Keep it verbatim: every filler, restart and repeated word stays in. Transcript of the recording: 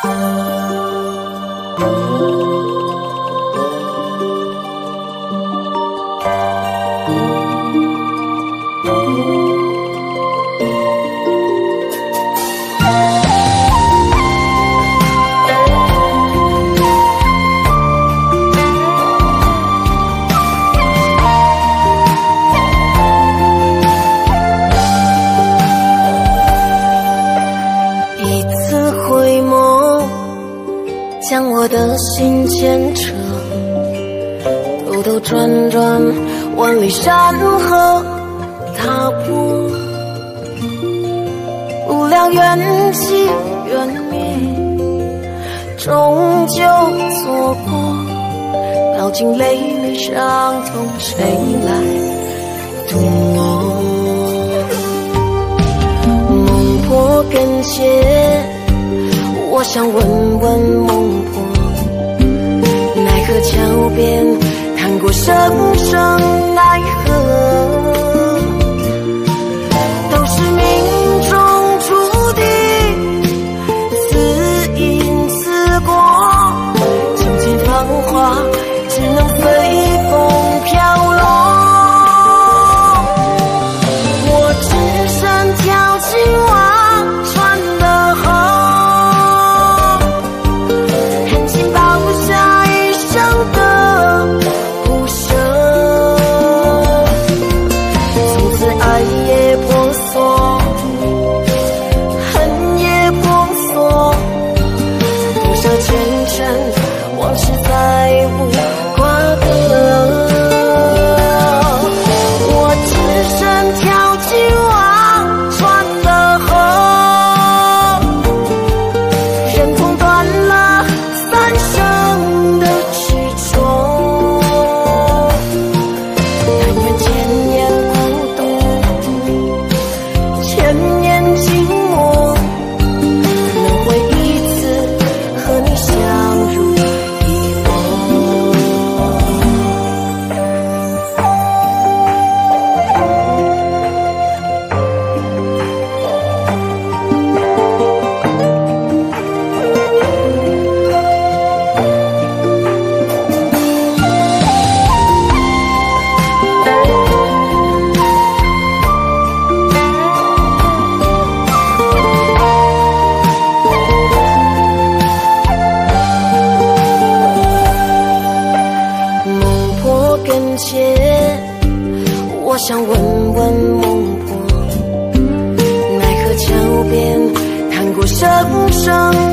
将我的心牵扯，兜兜转转，万里山河踏破，不料缘起缘灭，终究错过。饱经泪泪伤痛，谁来渡我？梦破跟前，我想问问孟婆，奈何桥边弹过声声奈何，都是命中注定，此因此果。情尽繁华，只能随风飘落。我只身跳进忘川的河，我想问问孟婆，奈何桥边弹过声声